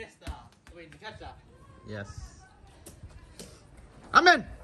missed that. Wait, did you catch that? Yes. Amen.